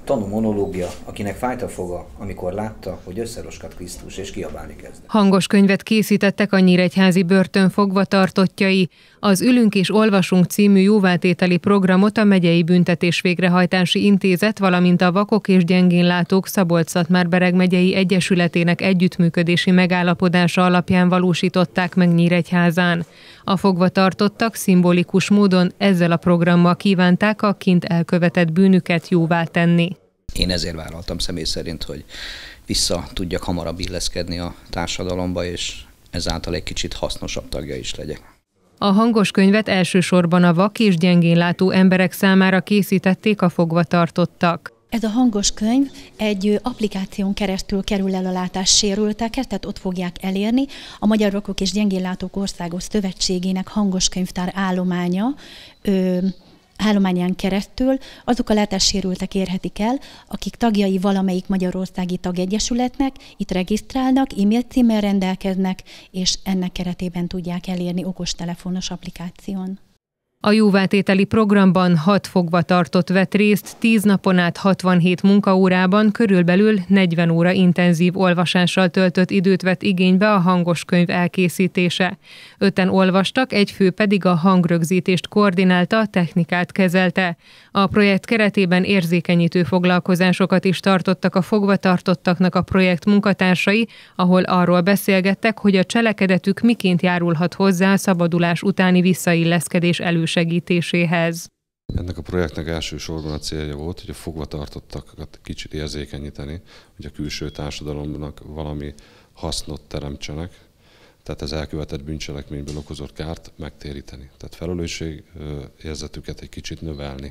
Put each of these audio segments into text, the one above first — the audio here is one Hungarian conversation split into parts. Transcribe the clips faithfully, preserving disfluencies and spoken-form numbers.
Tanú monológia, akinek fájt a foga, amikor látta, hogy összeroskadt Krisztus, és kiabálni kezdett. Hangos könyvet készítettek a nyíregyházi börtön fogvatartottjai. Az Ülünk és olvasunk című jóváltételi programot a Megyei Büntetés Végrehajtási Intézet, valamint a Vakok és Gyengénlátók Szabolcs-Szatmár-Bereg megyei egyesületének együttműködési megállapodása alapján valósították meg Nyíregyházán. A fogvatartottak szimbolikus módon ezzel a programmal kívánták a kint elkövetett bűnüket jóvá tenni. Én ezért vállaltam személy szerint, hogy vissza tudjak hamarabb illeszkedni a társadalomba, és ezáltal egy kicsit hasznosabb tagja is legyek. A hangos könyvet elsősorban a vak és gyengénlátó emberek számára készítették a fogvatartottak. Ez a hangos könyv egy applikáción keresztül kerül el a látássérültekhez, tehát ott fogják elérni. A Magyar Vakok és Gyengénlátók Országos Szövetségének hangos könyvtár állománya, ö, állományán keresztül azok a látássérültek érhetik el, akik tagjai valamelyik magyarországi tagegyesületnek, itt regisztrálnak, e-mail címmel rendelkeznek, és ennek keretében tudják elérni okostelefonos applikáción. A jóvátételi programban hat fogvatartott vett részt, tíz napon át hatvanhét munkaórában, körülbelül negyven óra intenzív olvasással töltött időt vett igénybe a hangos könyv elkészítése. Öten olvastak, egy fő pedig a hangrögzítést koordinálta, a technikát kezelte. A projekt keretében érzékenyítő foglalkozásokat is tartottak a fogvatartottaknak a projekt munkatársai, ahol arról beszélgettek, hogy a cselekedetük miként járulhat hozzá a szabadulás utáni visszailleszkedés elősegítéséhez. Ennek a projektnek elsősorban a célja volt, hogy a fogvatartottakat kicsit érzékenyíteni, hogy a külső társadalomnak valami hasznot teremtsenek, tehát az elkövetett bűncselekményből okozott kárt megtéríteni. Tehát felelősségérzetüket egy kicsit növelni.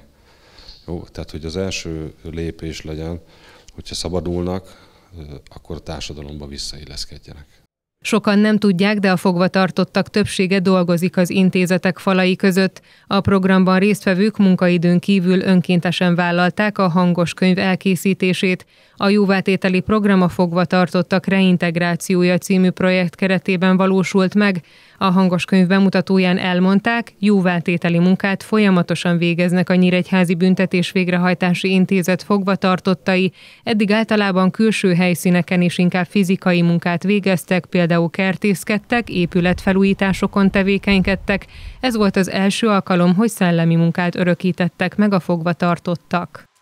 Jó, tehát hogy az első lépés legyen, hogyha szabadulnak, akkor a társadalomba visszailleszkedjenek. Sokan nem tudják, de a fogvatartottak többsége dolgozik az intézetek falai között. A programban résztvevők munkaidőn kívül önkéntesen vállalták a hangos könyv elkészítését. A jóvátételi program a fogvatartottak reintegrációja című projekt keretében valósult meg. A hangos könyv bemutatóján elmondták, jóvátételi munkát folyamatosan végeznek a Nyíregyházi Büntetés Végrehajtási Intézet fogvatartottai. Eddig általában külső helyszíneken is inkább fizikai munkát végeztek, például kertészkedtek, épületfelújításokon tevékenykedtek. Ez volt az első alkalom, hogy szellemi munkát örökítettek meg a fogvatartottak.